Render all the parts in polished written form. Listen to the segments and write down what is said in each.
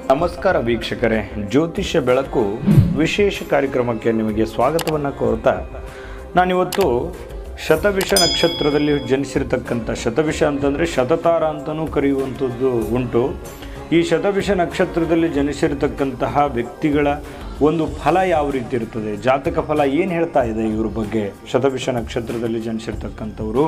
ನಮಸ್ಕಾರ ವೀಕ್ಷಕರೇ, ಜ್ಯೋತಿಷ್ಯ ಬೆಳಕು ವಿಶೇಷ ಕಾರ್ಯಕ್ರಮಕ್ಕೆ ನಿಮಗೆ ಸ್ವಾಗತವನ್ನು ಕೋರ್ತಾ ನಾನಿವತ್ತು ಶತಭಿಷ ನಕ್ಷತ್ರದಲ್ಲಿ ಜನಿಸಿರ್ತಕ್ಕಂಥ, ಶತಭಿಷ ಅಂತಂದರೆ ಶತತಾರ ಅಂತಲೂ ಕರೆಯುವಂಥದ್ದು ಉಂಟು. ಈ ಶತಭಿಷ ನಕ್ಷತ್ರದಲ್ಲಿ ಜನಿಸಿರ್ತಕ್ಕಂತಹ ವ್ಯಕ್ತಿಗಳ ಒಂದು ಫಲ ಯಾವ ರೀತಿ ಇರ್ತದೆ, ಜಾತಕ ಫಲ ಏನು ಹೇಳ್ತಾ ಇದೆ ಇವ್ರ ಬಗ್ಗೆ. ಶತಭಿಷ ನಕ್ಷತ್ರದಲ್ಲಿ ಜನಿಸಿರ್ತಕ್ಕಂಥವರು,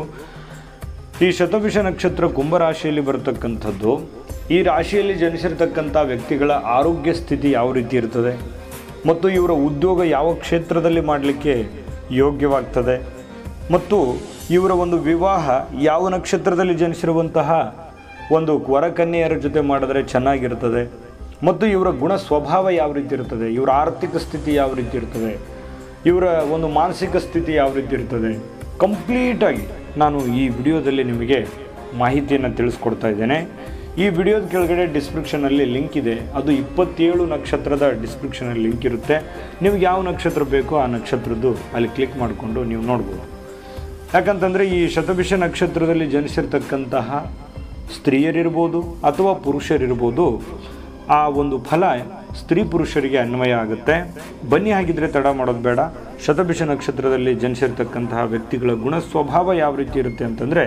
ಈ ಶತಭಿಷ ನಕ್ಷತ್ರ ಕುಂಭರಾಶಿಯಲ್ಲಿ ಬರತಕ್ಕಂಥದ್ದು. ಈ ರಾಶಿಯಲ್ಲಿ ಜನಿಸಿರ್ತಕ್ಕಂಥ ವ್ಯಕ್ತಿಗಳ ಆರೋಗ್ಯ ಸ್ಥಿತಿ ಯಾವ ರೀತಿ ಇರ್ತದೆ ಮತ್ತು ಇವರ ಉದ್ಯೋಗ ಯಾವ ಕ್ಷೇತ್ರದಲ್ಲಿ ಮಾಡಲಿಕ್ಕೆ ಯೋಗ್ಯವಾಗ್ತದೆ ಮತ್ತು ಇವರ ಒಂದು ವಿವಾಹ ಯಾವ ನಕ್ಷತ್ರದಲ್ಲಿ ಜನಿಸಿರುವಂತಹ ಒಂದು ವರಕನ್ಯೆಯರ ಜೊತೆ ಮಾಡಿದ್ರೆ ಚೆನ್ನಾಗಿರ್ತದೆ ಮತ್ತು ಇವರ ಗುಣ ಸ್ವಭಾವ ಯಾವ ರೀತಿ ಇರ್ತದೆ, ಇವರ ಆರ್ಥಿಕ ಸ್ಥಿತಿ ಯಾವ ರೀತಿ ಇರ್ತದೆ, ಇವರ ಒಂದು ಮಾನಸಿಕ ಸ್ಥಿತಿ ಯಾವ ರೀತಿ ಇರ್ತದೆ, ಕಂಪ್ಲೀಟಾಗಿ ನಾನು ಈ ವಿಡಿಯೋದಲ್ಲಿ ನಿಮಗೆ ಮಾಹಿತಿಯನ್ನು ತಿಳಿಸ್ಕೊಡ್ತಾ ಇದ್ದೇನೆ. ಈ ವಿಡಿಯೋದ ಕೆಳಗಡೆ ಡಿಸ್ಕ್ರಿಪ್ಷನಲ್ಲಿ ಲಿಂಕ್ ಇದೆ, ಅದು 27 ನಕ್ಷತ್ರದ ಡಿಸ್ಕ್ರಿಪ್ಷನಲ್ಲಿ ಲಿಂಕ್ ಇರುತ್ತೆ. ನಿಮ್ಗೆ ಯಾವ ನಕ್ಷತ್ರ ಬೇಕೋ ಆ ನಕ್ಷತ್ರದ್ದು ಅಲ್ಲಿ ಕ್ಲಿಕ್ ಮಾಡಿಕೊಂಡು ನೀವು ನೋಡ್ಬೋದು. ಯಾಕಂತಂದರೆ ಈ ಶತಭಿಷ ನಕ್ಷತ್ರದಲ್ಲಿ ಜನಿಸಿರ್ತಕ್ಕಂತಹ ಸ್ತ್ರೀಯರಿರ್ಬೋದು ಅಥವಾ ಪುರುಷರಿರ್ಬೋದು, ಆ ಒಂದು ಫಲ ಸ್ತ್ರೀ ಪುರುಷರಿಗೆ ಅನ್ವಯ ಆಗುತ್ತೆ. ಬನ್ನಿ, ಹಾಗಿದ್ರೆ ತಡ ಮಾಡೋದು ಬೇಡ. ಶತಭಿಷ ನಕ್ಷತ್ರದಲ್ಲಿ ಜನಿಸಿರ್ತಕ್ಕಂತಹ ವ್ಯಕ್ತಿಗಳ ಗುಣ ಸ್ವಭಾವ ಯಾವ ರೀತಿ ಇರುತ್ತೆ ಅಂತಂದರೆ,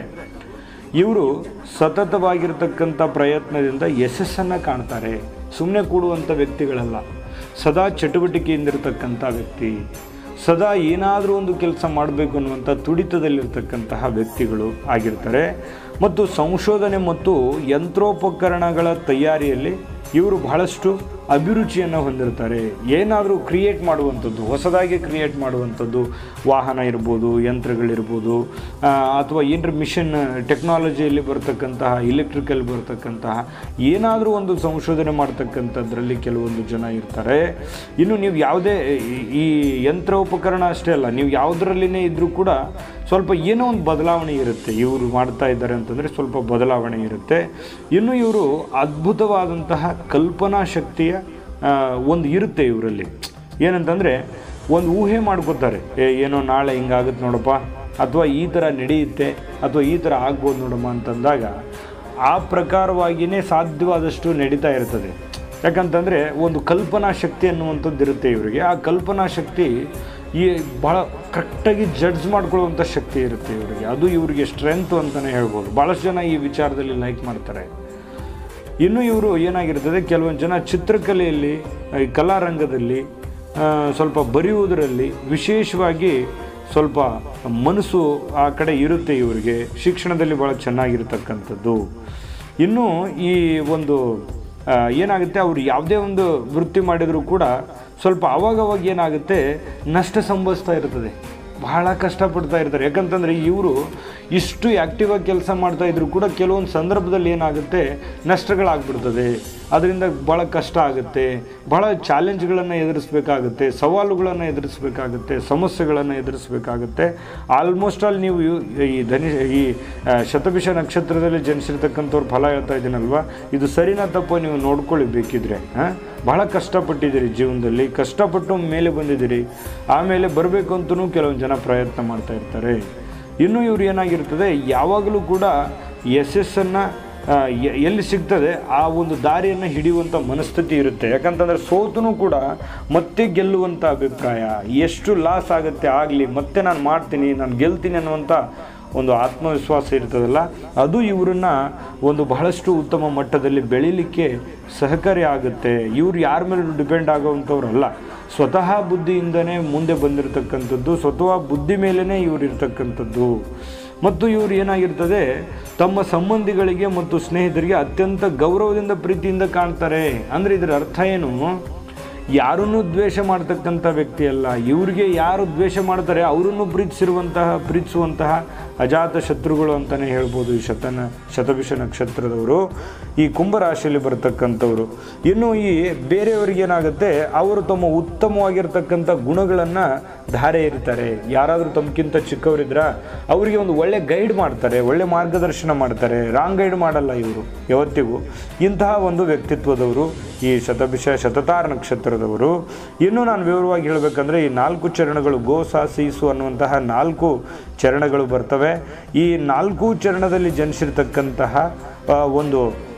ಇವರು ಸತತವಾಗಿರ್ತಕ್ಕಂಥ ಪ್ರಯತ್ನದಿಂದ ಯಶಸ್ಸನ್ನು ಕಾಣ್ತಾರೆ. ಸುಮ್ಮನೆ ಕೂಡುವಂಥ ವ್ಯಕ್ತಿಗಳಲ್ಲ, ಸದಾ ಚಟುವಟಿಕೆಯಿಂದಿರ್ತಕ್ಕಂಥ ವ್ಯಕ್ತಿ, ಸದಾ ಏನಾದರೂ ಒಂದು ಕೆಲಸ ಮಾಡಬೇಕು ಅನ್ನುವಂಥ ತುಡಿತದಲ್ಲಿರ್ತಕ್ಕಂತಹ ವ್ಯಕ್ತಿಗಳು ಆಗಿರ್ತಾರೆ. ಮತ್ತು ಸಂಶೋಧನೆ ಮತ್ತು ಯಂತ್ರೋಪಕರಣಗಳ ತಯಾರಿಯಲ್ಲಿ ಇವರು ಬಹಳಷ್ಟು ಅಭಿರುಚಿಯನ್ನು ಹೊಂದಿರ್ತಾರೆ. ಏನಾದರೂ ಕ್ರಿಯೇಟ್ ಮಾಡುವಂಥದ್ದು, ಹೊಸದಾಗಿ ಕ್ರಿಯೇಟ್ ಮಾಡುವಂಥದ್ದು, ವಾಹನ ಇರ್ಬೋದು, ಯಂತ್ರಗಳಿರ್ಬೋದು, ಅಥವಾ ಏನರ ಮಿಷನ್ ಟೆಕ್ನಾಲಜಿಯಲ್ಲಿ ಬರ್ತಕ್ಕಂತಹ, ಇಲೆಕ್ಟ್ರಿಕಲ್ ಬರ್ತಕ್ಕಂತಹ ಏನಾದರೂ ಒಂದು ಸಂಶೋಧನೆ ಮಾಡ್ತಕ್ಕಂಥದ್ರಲ್ಲಿ ಕೆಲವೊಂದು ಜನ ಇರ್ತಾರೆ. ಇನ್ನು ನೀವು ಯಾವುದೇ ಈ ಯಂತ್ರೋಪಕರಣ ಅಷ್ಟೇ ಅಲ್ಲ, ನೀವು ಯಾವುದರಲ್ಲಿನೇ ಇದ್ದರೂ ಕೂಡ ಸ್ವಲ್ಪ ಏನೋ ಒಂದು ಬದಲಾವಣೆ ಇರುತ್ತೆ. ಇವರು ಮಾಡ್ತಾ ಇದ್ದಾರೆ ಅಂತಂದರೆ ಸ್ವಲ್ಪ ಬದಲಾವಣೆ ಇರುತ್ತೆ. ಇನ್ನು ಇವರು ಅದ್ಭುತವಾದಂತಹ ಕಲ್ಪನಾ ಶಕ್ತಿಯ ಒಂದು ಇರುತ್ತೆ ಇವರಲ್ಲಿ. ಏನಂತಂದರೆ ಒಂದು ಊಹೆ ಮಾಡ್ಕೋತಾರೆ, ಏನೋ ನಾಳೆ ಹಿಂಗಾಗುತ್ತೆ ನೋಡಪ್ಪ, ಅಥವಾ ಈ ಥರ ನಡೆಯುತ್ತೆ, ಅಥವಾ ಈ ಥರ ಆಗ್ಬೋದು ನೋಡಮ್ಮ ಅಂತಂದಾಗ ಆ ಪ್ರಕಾರವಾಗಿಯೇ ಸಾಧ್ಯವಾದಷ್ಟು ನಡೀತಾ ಇರ್ತದೆ. ಯಾಕಂತಂದರೆ ಒಂದು ಕಲ್ಪನಾ ಶಕ್ತಿ ಅನ್ನುವಂಥದ್ದು ಇರುತ್ತೆ ಇವರಿಗೆ. ಆ ಕಲ್ಪನಾ ಶಕ್ತಿ ಈ ಭಾಳ ಕರೆಕ್ಟಾಗಿ ಜಡ್ಜ್ ಮಾಡ್ಕೊಳ್ಳುವಂಥ ಶಕ್ತಿ ಇರುತ್ತೆ ಇವರಿಗೆ. ಅದು ಇವರಿಗೆ ಸ್ಟ್ರೆಂತು ಅಂತಲೇ ಹೇಳ್ಬೋದು. ಭಾಳಷ್ಟು ಜನ ಈ ವಿಚಾರದಲ್ಲಿ ಲೈಕ್ ಮಾಡ್ತಾರೆ. ಇನ್ನು ಇವರು ಏನಾಗಿರ್ತದೆ, ಕೆಲವೊಂದು ಜನ ಚಿತ್ರಕಲೆಯಲ್ಲಿ, ಕಲಾರಂಗದಲ್ಲಿ, ಸ್ವಲ್ಪ ಬರೆಯುವುದರಲ್ಲಿ ವಿಶೇಷವಾಗಿ ಸ್ವಲ್ಪ ಮನಸ್ಸು ಆ ಕಡೆ ಇರುತ್ತೆ ಇವರಿಗೆ. ಶಿಕ್ಷಣದಲ್ಲಿ ಭಾಳ ಚೆನ್ನಾಗಿರ್ತಕ್ಕಂಥದ್ದು. ಇನ್ನು ಈ ಒಂದು ಏನಾಗುತ್ತೆ, ಅವರು ಯಾವುದೇ ಒಂದು ವೃತ್ತಿ ಮಾಡಿದರೂ ಕೂಡ ಸ್ವಲ್ಪ ಅವಾಗವಾಗ ಏನಾಗುತ್ತೆ, ನಷ್ಟ ಸಂಭವಿಸ್ತಾ ಇರ್ತದೆ, ಬಹಳ ಕಷ್ಟಪಡ್ತಾ ಇರ್ತಾರೆ. ಯಾಕಂತಂದರೆ ಇವರು ಇಷ್ಟು ಆ್ಯಕ್ಟಿವಾಗಿ ಕೆಲಸ ಮಾಡ್ತಾಯಿದ್ರು ಕೂಡ ಕೆಲವೊಂದು ಸಂದರ್ಭದಲ್ಲಿ ಏನಾಗುತ್ತೆ, ನಷ್ಟಗಳಾಗ್ಬಿಡ್ತದೆ. ಅದರಿಂದ ಭಾಳ ಕಷ್ಟ ಆಗುತ್ತೆ, ಭಾಳ ಚಾಲೆಂಜ್ಗಳನ್ನು ಎದುರಿಸಬೇಕಾಗುತ್ತೆ, ಸವಾಲುಗಳನ್ನು ಎದುರಿಸಬೇಕಾಗುತ್ತೆ, ಸಮಸ್ಯೆಗಳನ್ನು ಎದುರಿಸಬೇಕಾಗುತ್ತೆ. ಆಲ್ಮೋಸ್ಟ್ ಆಲ್ ನೀವು ಈ ಶತಭಿಷ ನಕ್ಷತ್ರದಲ್ಲಿ ಜನಿಸಿರ್ತಕ್ಕಂಥವ್ರು ಫಲ ಹೇಳ್ತಾ ಇದ್ದೀನಲ್ವ, ಇದು ಸರಿನಾ ತಪ್ಪೋ ನೀವು ನೋಡ್ಕೊಳ್ಳಿ ಬೇಕಿದ್ರೆ. ಭಾಳ ಕಷ್ಟಪಟ್ಟಿದ್ದೀರಿ ಜೀವನದಲ್ಲಿ, ಕಷ್ಟಪಟ್ಟು ಮೇಲೆ ಬಂದಿದ್ದೀರಿ, ಆಮೇಲೆ ಬರಬೇಕು ಅಂತಲೂ ಕೆಲವೊಂದು ಜನ ಪ್ರಯತ್ನ ಮಾಡ್ತಾ ಇರ್ತಾರೆ. ಇನ್ನು ಇವ್ರು ಏನಾಗಿರ್ತದೆ, ಯಾವಾಗಲೂ ಕೂಡ ಯಶಸ್ಸನ್ನು ಎಲ್ಲಿ ಸಿಗ್ತದೆ ಆ ಒಂದು ದಾರಿಯನ್ನು ಹಿಡಿಯುವಂಥ ಮನಸ್ಥಿತಿ ಇರುತ್ತೆ. ಯಾಕಂತಂದರೆ ಸೋತೂ ಕೂಡ ಮತ್ತೆ ಗೆಲ್ಲುವಂಥ ಅಭಿಪ್ರಾಯ, ಎಷ್ಟು ಲಾಸ್ ಆಗುತ್ತೆ ಆಗಲಿ, ಮತ್ತೆ ನಾನು ಮಾಡ್ತೀನಿ, ನಾನು ಗೆಲ್ತೀನಿ ಅನ್ನುವಂಥ ಒಂದು ಆತ್ಮವಿಶ್ವಾಸ ಇರ್ತದಲ್ಲ, ಅದು ಇವರನ್ನು ಒಂದು ಬಹಳಷ್ಟು ಉತ್ತಮ ಮಟ್ಟದಲ್ಲಿ ಬೆಳೀಲಿಕ್ಕೆ ಸಹಕಾರಿ ಆಗುತ್ತೆ. ಇವರು ಯಾರ ಮೇಲೆ ಡಿಪೆಂಡ್ ಆಗೋವಂಥವ್ರಲ್ಲ, ಸ್ವತಃ ಬುದ್ಧಿಯಿಂದನೇ ಮುಂದೆ ಬಂದಿರತಕ್ಕಂಥದ್ದು, ಸ್ವತಃ ಬುದ್ಧಿ ಮೇಲೇ ಇವರು ಇರ್ತಕ್ಕಂಥದ್ದು. ಮತ್ತು ಇವರು ಏನಾಗಿರ್ತದೆ, ತಮ್ಮ ಸಂಬಂಧಿಗಳಿಗೆ ಮತ್ತು ಸ್ನೇಹಿತರಿಗೆ ಅತ್ಯಂತ ಗೌರವದಿಂದ ಪ್ರೀತಿಯಿಂದ ಕಾಣ್ತಾರೆ. ಅಂದರೆ ಇದರ ಅರ್ಥ ಏನು, ಯಾರನ್ನೂ ದ್ವೇಷ ಮಾಡ್ತಕ್ಕಂಥ ವ್ಯಕ್ತಿ ಅಲ್ಲ. ಇವ್ರಿಗೆ ಯಾರು ದ್ವೇಷ ಮಾಡ್ತಾರೆ ಅವರನ್ನು ಪ್ರೀತಿಸುವಂತಹ ಅಜಾತ ಶತ್ರುಗಳು ಅಂತಲೇ ಹೇಳ್ಬೋದು ಈ ಶತಭಿಷ ನಕ್ಷತ್ರದವರು, ಈ ಕುಂಭರಾಶಿಯಲ್ಲಿ ಬರ್ತಕ್ಕಂಥವ್ರು. ಇನ್ನು ಈ ಬೇರೆಯವರಿಗೇನಾಗುತ್ತೆ, ಅವರು ತಮ್ಮ ಉತ್ತಮವಾಗಿರ್ತಕ್ಕಂಥ ಗುಣಗಳನ್ನು ಧಾರೆ ಇರ್ತಾರೆ. ಯಾರಾದರೂ ತಮಗಿಂತ ಚಿಕ್ಕವರಿದ್ರ ಅವರಿಗೆ ಒಂದು ಒಳ್ಳೆ ಗೈಡ್ ಮಾಡ್ತಾರೆ, ಒಳ್ಳೆ ಮಾರ್ಗದರ್ಶನ ಮಾಡ್ತಾರೆ, ರಾಂಗ್ ಗೈಡ್ ಮಾಡಲ್ಲ ಇವರು ಯಾವತ್ತಿಗೂ. ಇಂತಹ ಒಂದು ವ್ಯಕ್ತಿತ್ವದವರು ಈ ಶತತಾರ ನಕ್ಷತ್ರದವರು. ಇನ್ನು ನಾನು ವಿವರವಾಗಿ ಹೇಳಬೇಕಂದ್ರೆ ಈ 4 ಚರಣಗಳು, ಗೋ ಸಾ ಸೀಸು ಅನ್ನುವಂತಹ 4 ಚರಣಗಳು ಬರ್ತವೆ. ಈ 4 ಚರಣದಲ್ಲಿ ಜನಿಸಿರ್ತಕ್ಕಂತಹ ಒಂದು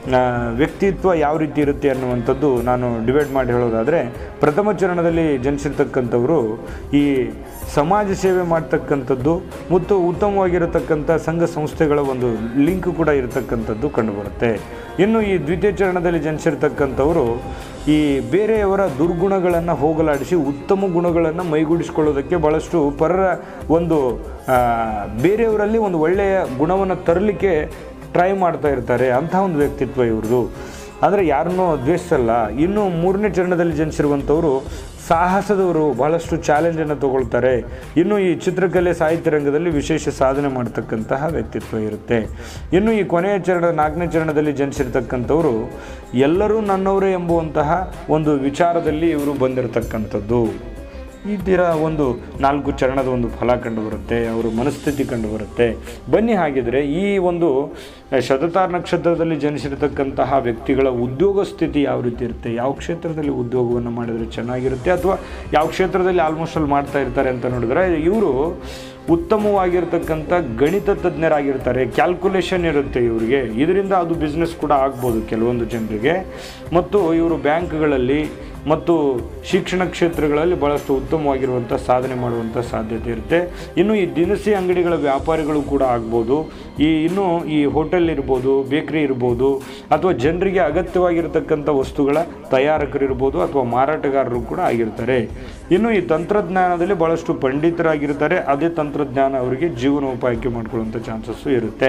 ವ್ಯಕ್ತಿತ್ವ ಯಾವ ರೀತಿ ಇರುತ್ತೆ ಅನ್ನುವಂಥದ್ದು ನಾನು ಡಿವೈಡ್ ಮಾಡಿ ಹೇಳೋದಾದರೆ, ಪ್ರಥಮ ಚರಣದಲ್ಲಿ ಜನಿಸಿರ್ತಕ್ಕಂಥವರು ಈ ಸಮಾಜ ಸೇವೆ ಮಾಡ್ತಕ್ಕಂಥದ್ದು ಮತ್ತು ಉತ್ತಮವಾಗಿರತಕ್ಕಂಥ ಸಂಘ ಸಂಸ್ಥೆಗಳ ಒಂದು ಲಿಂಕ್ ಕೂಡ ಇರತಕ್ಕಂಥದ್ದು ಕಂಡುಬರುತ್ತೆ. ಇನ್ನು ಈ ದ್ವಿತೀಯ ಚರಣದಲ್ಲಿ ಜನಿಸಿರ್ತಕ್ಕಂಥವರು ಈ ಬೇರೆಯವರ ದುರ್ಗುಣಗಳನ್ನು ಹೋಗಲಾಡಿಸಿ ಉತ್ತಮ ಗುಣಗಳನ್ನು ಮೈಗೂಡಿಸ್ಕೊಳ್ಳೋದಕ್ಕೆ ಭಾಳಷ್ಟು ಪರರ ಒಂದು ಬೇರೆಯವರಲ್ಲಿ ಒಂದು ಒಳ್ಳೆಯ ಗುಣವನ್ನು ತರಲಿಕ್ಕೆ ಟ್ರೈ ಮಾಡ್ತಾ ಇರ್ತಾರೆ. ಅಂಥ ಒಂದು ವ್ಯಕ್ತಿತ್ವ ಇವ್ರದ್ದು. ಅಂದರೆ ಯಾರನ್ನೂ ದ್ವೇಷಿಸಲ್ಲ. ಇನ್ನು ಮೂರನೇ ಚರಣದಲ್ಲಿ ಜನಿಸಿರುವಂಥವರು ಸಾಹಸದವರು, ಬಹಳಷ್ಟು ಚಾಲೆಂಜನ್ನು ತಗೊಳ್ತಾರೆ. ಇನ್ನು ಈ ಚಿತ್ರಕಲೆ ಸಾಹಿತ್ಯ ರಂಗದಲ್ಲಿ ವಿಶೇಷ ಸಾಧನೆ ಮಾಡ್ತಕ್ಕಂತಹ ವ್ಯಕ್ತಿತ್ವ ಇರುತ್ತೆ. ಇನ್ನು ಈ ಕೊನೆಯ ಚರಣ, ನಾಲ್ಕನೇ ಚರಣದಲ್ಲಿ ಜನಿಸಿರ್ತಕ್ಕಂಥವರು ಎಲ್ಲರೂ ನನ್ನವರೇ ಎಂಬುವಂತಹ ಒಂದು ವಿಚಾರದಲ್ಲಿ ಇವರು ಬಂದಿರತಕ್ಕಂಥದ್ದು. ಈ ಥರ ಒಂದು 4 ಚರಣದ ಒಂದು ಫಲ ಕಂಡುಬರುತ್ತೆ, ಅವರ ಮನಸ್ಥಿತಿ ಕಂಡುಬರುತ್ತೆ. ಬನ್ನಿ ಹಾಗಿದ್ರೆ ಈ ಒಂದು ಶತತಾರ ನಕ್ಷತ್ರದಲ್ಲಿ ಜನಿಸಿರತಕ್ಕಂತಹ ವ್ಯಕ್ತಿಗಳ ಉದ್ಯೋಗ ಸ್ಥಿತಿ ಯಾವ ರೀತಿ ಇರುತ್ತೆ, ಯಾವ ಕ್ಷೇತ್ರದಲ್ಲಿ ಉದ್ಯೋಗವನ್ನು ಮಾಡಿದರೆ ಚೆನ್ನಾಗಿರುತ್ತೆ, ಅಥವಾ ಯಾವ ಕ್ಷೇತ್ರದಲ್ಲಿ ಆಲ್ಮೋಸ್ಟ್ ಅಲ್ಲಿ ಮಾಡ್ತಾ ಇರ್ತಾರೆ ಅಂತ ನೋಡಿದ್ರೆ, ಇವರು ಉತ್ತಮವಾಗಿರ್ತಕ್ಕಂಥ ಗಣಿತ ತಜ್ಞರಾಗಿರ್ತಾರೆ. ಕ್ಯಾಲ್ಕುಲೇಷನ್ ಇರುತ್ತೆ ಇವರಿಗೆ. ಇದರಿಂದ ಅದು ಬಿಸ್ನೆಸ್ ಕೂಡ ಆಗ್ಬೋದು ಕೆಲವೊಂದು ಜನರಿಗೆ. ಮತ್ತು ಇವರು ಬ್ಯಾಂಕ್ಗಳಲ್ಲಿ ಮತ್ತು ಶಿಕ್ಷಣ ಕ್ಷೇತ್ರಗಳಲ್ಲಿ ಭಾಳಷ್ಟು ಉತ್ತಮವಾಗಿರುವಂಥ ಸಾಧನೆ ಮಾಡುವಂಥ ಸಾಧ್ಯತೆ ಇರುತ್ತೆ. ಇನ್ನು ಈ ದಿನಸಿ ಅಂಗಡಿಗಳ ವ್ಯಾಪಾರಿಗಳು ಕೂಡ ಆಗ್ಬೋದು. ಇನ್ನು ಈ ಹೋಟೆಲ್ ಇರ್ಬೋದು, ಬೇಕ್ರಿ ಇರ್ಬೋದು, ಅಥವಾ ಜನರಿಗೆ ಅಗತ್ಯವಾಗಿರತಕ್ಕಂಥ ವಸ್ತುಗಳ ತಯಾರಕರಿರ್ಬೋದು, ಅಥವಾ ಮಾರಾಟಗಾರರು ಕೂಡ ಆಗಿರ್ತಾರೆ. ಇನ್ನು ಈ ತಂತ್ರಜ್ಞಾನದಲ್ಲಿ ಭಾಳಷ್ಟು ಪಂಡಿತರಾಗಿರ್ತಾರೆ. ಅದೇ ತಂತ್ರಜ್ಞಾನ ಅವರಿಗೆ ಜೀವನೋಪಾಯಕ್ಕೆ ಮಾಡ್ಕೊಳ್ಳುವಂಥ ಚಾನ್ಸಸ್ಸು ಇರುತ್ತೆ.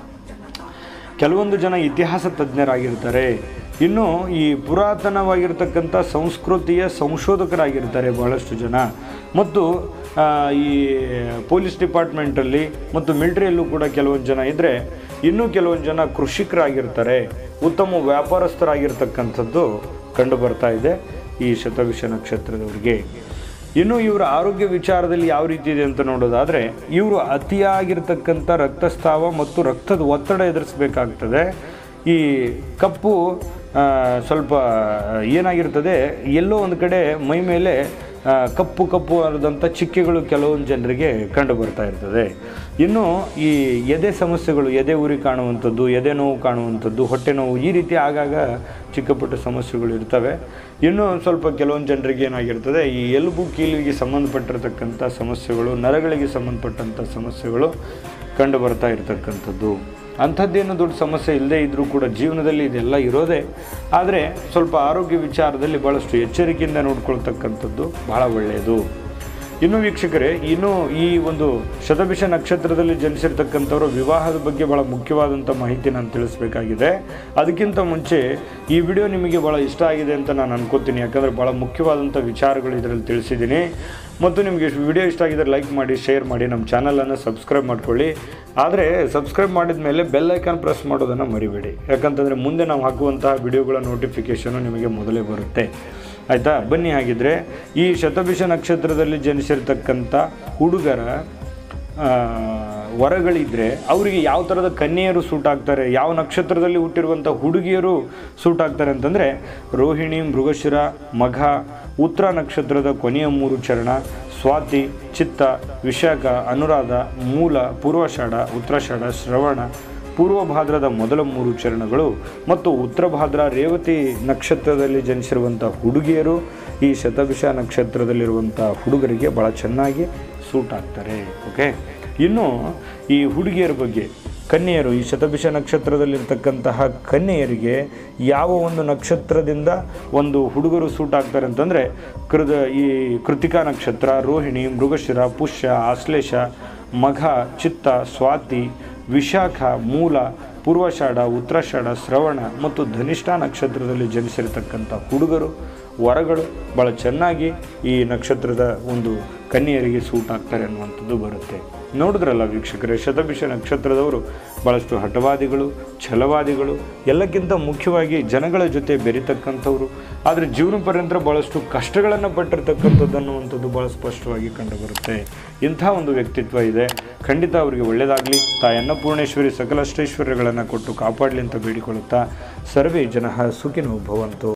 ಕೆಲವೊಂದು ಜನ ಇತಿಹಾಸ ತಜ್ಞರಾಗಿರ್ತಾರೆ. ಇನ್ನು ಈ ಪುರಾತನವಾಗಿರ್ತಕ್ಕಂಥ ಸಂಸ್ಕೃತಿಯ ಸಂಶೋಧಕರಾಗಿರ್ತಾರೆ ಬಹಳಷ್ಟು ಜನ. ಮತ್ತು ಈ ಪೊಲೀಸ್ ಡಿಪಾರ್ಟ್ಮೆಂಟಲ್ಲಿ ಮತ್ತು ಮಿಲಿಟ್ರಿಯಲ್ಲೂ ಕೂಡ ಕೆಲವೊಂದು ಜನ ಇದ್ದರೆ, ಇನ್ನೂ ಕೆಲವೊಂದು ಜನ ಕೃಷಿಕರಾಗಿರ್ತಾರೆ. ಉತ್ತಮ ವ್ಯಾಪಾರಸ್ಥರಾಗಿರ್ತಕ್ಕಂಥದ್ದು ಕಂಡು ಬರ್ತಾ ಇದೆ ಈ ಶತಭಿಷ ನಕ್ಷತ್ರದವರಿಗೆ. ಇನ್ನು ಇವರ ಆರೋಗ್ಯ ವಿಚಾರದಲ್ಲಿ ಯಾವ ರೀತಿ ಇದೆ ಅಂತ ನೋಡೋದಾದರೆ, ಇವರು ಅತಿಯಾಗಿರ್ತಕ್ಕಂಥ ರಕ್ತಸ್ರಾವ ಮತ್ತು ರಕ್ತದ ಒತ್ತಡ ಎದುರಿಸಬೇಕಾಗ್ತದೆ. ಈ ಕಪ್ಪು ಸ್ವಲ್ಪ ಏನಾಗಿರ್ತದೆ, ಎಲ್ಲೋ ಒಂದು ಕಡೆ ಮೈ ಮೇಲೆ ಕಪ್ಪು ಕಪ್ಪು ಆದಂಥ ಚಿಕ್ಕೆಗಳು ಕೆಲವೊಂದು ಜನರಿಗೆ ಕಂಡು ಬರ್ತಾ ಇರ್ತದೆ. ಇನ್ನು ಈ ಎದೆ ಸಮಸ್ಯೆಗಳು, ಎದೆ ಉರಿ ಕಾಣುವಂಥದ್ದು, ಎದೆ ನೋವು ಕಾಣುವಂಥದ್ದು, ಹೊಟ್ಟೆ ನೋವು, ಈ ರೀತಿ ಆಗಾಗ ಚಿಕ್ಕಪುಟ್ಟ ಸಮಸ್ಯೆಗಳು ಇರ್ತವೆ. ಇನ್ನು ಸ್ವಲ್ಪ ಕೆಲವೊಂದು ಜನರಿಗೆ ಏನಾಗಿರ್ತದೆ, ಈ ಎಲುಬು ಕೀಲಿಗೆ ಸಂಬಂಧಪಟ್ಟಿರ್ತಕ್ಕಂಥ ಸಮಸ್ಯೆಗಳು, ನರಗಳಿಗೆ ಸಂಬಂಧಪಟ್ಟಂಥ ಸಮಸ್ಯೆಗಳು ಕಂಡು ಬರ್ತಾ ಇರತಕ್ಕಂಥದ್ದು. ಅಂಥದ್ದೇನು ದೊಡ್ಡ ಸಮಸ್ಯೆ ಇಲ್ಲದೇ ಇದ್ದರೂ ಕೂಡ ಜೀವನದಲ್ಲಿ ಇದೆಲ್ಲ ಇರೋದೇ. ಆದರೆ ಸ್ವಲ್ಪ ಆರೋಗ್ಯ ವಿಚಾರದಲ್ಲಿ ಭಾಳಷ್ಟು ಎಚ್ಚರಿಕೆಯಿಂದ ನೋಡ್ಕೊಳ್ತಕ್ಕಂಥದ್ದು ಭಾಳ ಒಳ್ಳೆಯದು. ಇನ್ನು ವೀಕ್ಷಕರೇ, ಇನ್ನು ಈ ಒಂದು ಶತಭಿಷ ನಕ್ಷತ್ರದಲ್ಲಿ ಜನಿಸಿರ್ತಕ್ಕಂಥವ್ರ ವಿವಾಹದ ಬಗ್ಗೆ ಭಾಳ ಮುಖ್ಯವಾದಂಥ ಮಾಹಿತಿ ನಾನು ತಿಳಿಸ್ಬೇಕಾಗಿದೆ. ಅದಕ್ಕಿಂತ ಮುಂಚೆ ಈ ವಿಡಿಯೋ ನಿಮಗೆ ಭಾಳ ಇಷ್ಟ ಆಗಿದೆ ಅಂತ ನಾನು ಅನ್ಕೋತೀನಿ. ಯಾಕಂದರೆ ಭಾಳ ಮುಖ್ಯವಾದಂಥ ವಿಚಾರಗಳು ಇದರಲ್ಲಿ ತಿಳಿಸಿದ್ದೀನಿ. ಮತ್ತು ನಿಮಗೆ ವಿಡಿಯೋ ಇಷ್ಟ ಆಗಿದ್ದರೆ ಲೈಕ್ ಮಾಡಿ, ಶೇರ್ ಮಾಡಿ, ನಮ್ಮ ಚಾನಲನ್ನು ಸಬ್ಸ್ಕ್ರೈಬ್ ಮಾಡ್ಕೊಳ್ಳಿ. ಆದರೆ ಸಬ್ಸ್ಕ್ರೈಬ್ ಮಾಡಿದ ಮೇಲೆ ಬೆಲ್ ಐಕಾನ್ ಪ್ರೆಸ್ ಮಾಡೋದನ್ನು ಮರಿಬೇಡಿ. ಯಾಕಂತಂದರೆ ಮುಂದೆ ನಾವು ಹಾಕುವಂತಹ ವಿಡಿಯೋಗಳ ನೋಟಿಫಿಕೇಷನು ನಿಮಗೆ ಮೊದಲೇ ಬರುತ್ತೆ. ಆಯಿತಾ? ಬನ್ನಿ ಹಾಗಿದ್ರೆ ಈ ಶತಭಿಷ ನಕ್ಷತ್ರದಲ್ಲಿ ಜನಿಸಿರ್ತಕ್ಕಂಥ ಹುಡುಗರ ವರಗಳಿದ್ದರೆ ಅವರಿಗೆ ಯಾವ ಥರದ ಕನ್ಯೆಯರು ಸೂಟ್ ಆಗ್ತಾರೆ, ಯಾವ ನಕ್ಷತ್ರದಲ್ಲಿ ಹುಟ್ಟಿರುವಂಥ ಹುಡುಗಿಯರು ಸೂಟ್ ಆಗ್ತಾರೆ ಅಂತಂದರೆ, ರೋಹಿಣಿ, ಮೃಗಶಿರ, ಮಘ, ಉತ್ತರ ನಕ್ಷತ್ರದ ಕೊನೆಯ 3 ಚರಣ, ಸ್ವಾತಿ, ಚಿತ್ತ, ವಿಶಾಖ, ಅನುರಾಧ, ಮೂಲ, ಪೂರ್ವಾಷಾಢ, ಉತ್ತರಾಷಾಢ, ಶ್ರವಣ, ಪೂರ್ವಭಾದ್ರದ ಮೊದಲ 3 ಚರಣಗಳು ಮತ್ತು ಉತ್ತರ ಭಾದ್ರ, ರೇವತಿ ನಕ್ಷತ್ರದಲ್ಲಿ ಜನಿಸಿರುವಂಥ ಹುಡುಗಿಯರು ಈ ಶತಭಿಷ ನಕ್ಷತ್ರದಲ್ಲಿರುವಂಥ ಹುಡುಗರಿಗೆ ಭಾಳ ಚೆನ್ನಾಗಿ ಸೂಟ್ ಆಗ್ತಾರೆ. ಓಕೆ. ಇನ್ನು ಈ ಹುಡುಗಿಯರ ಬಗ್ಗೆ, ಕನ್ಯೆಯರು, ಈ ಶತಭಿಷ ನಕ್ಷತ್ರದಲ್ಲಿರ್ತಕ್ಕಂತಹ ಕನ್ಯೆಯರಿಗೆ ಯಾವ ಒಂದು ನಕ್ಷತ್ರದಿಂದ ಒಂದು ಹುಡುಗರು ಸೂಟ್ ಆಗ್ತಾರೆ ಅಂತಂದರೆ, ಈ ಕೃತಿಕಾ ನಕ್ಷತ್ರ, ರೋಹಿಣಿ, ಮೃಗಶಿರ, ಪುಷ್ಯ, ಆಶ್ಲೇಷ, ಮಘ, ಚಿತ್ತ, ಸ್ವಾತಿ, ವಿಶಾಖ, ಮೂಲ, ಪೂರ್ವಾಷಾಢ, ಉತ್ತರಾಷಾಢ, ಶ್ರವಣ ಮತ್ತು ಧನಿಷ್ಠ ನಕ್ಷತ್ರದಲ್ಲಿ ಜನಿಸಿರತಕ್ಕಂಥ ಹುಡುಗರು ವರಗಳು ಭಾಳ ಚೆನ್ನಾಗಿ ಈ ನಕ್ಷತ್ರದ ಒಂದು ಕನ್ಯೆಯರಿಗೆ ಸೂಟ್ ಆಗ್ತಾರೆ ಅನ್ನುವಂಥದ್ದು ಬರುತ್ತೆ. ನೋಡಿದ್ರಲ್ಲ ವೀಕ್ಷಕರೇ, ಶತಭಿಷ ನಕ್ಷತ್ರದವರು ಭಾಳಷ್ಟು ಹಠವಾದಿಗಳು, ಛಲವಾದಿಗಳು, ಎಲ್ಲಕ್ಕಿಂತ ಮುಖ್ಯವಾಗಿ ಜನಗಳ ಜೊತೆ ಬೆರೀತಕ್ಕಂಥವ್ರು. ಆದರೆ ಜೀವನ ಪರ್ಯಂತರ ಭಾಳಷ್ಟು ಕಷ್ಟಗಳನ್ನು ಪಟ್ಟಿರ್ತಕ್ಕಂಥದ್ದು ಅನ್ನುವಂಥದ್ದು ಭಾಳ ಸ್ಪಷ್ಟವಾಗಿ ಕಂಡುಬರುತ್ತೆ. ಇಂಥ ಒಂದು ವ್ಯಕ್ತಿತ್ವ ಇದೆ. ಖಂಡಿತ ಅವರಿಗೆ ಒಳ್ಳೆಯದಾಗಲಿ. ತಾಯಿ ಅನ್ನಪೂರ್ಣೇಶ್ವರಿ ಸಕಲ ಅಷ್ಟೈಶ್ವರ್ಯಗಳನ್ನು ಕೊಟ್ಟು ಕಾಪಾಡಲಿ ಅಂತ ಬೇಡಿಕೊಳ್ಳುತ್ತಾ, ಸರ್ವೇ ಜನಃ ಸುಖಿನೋ ಭವಂತು.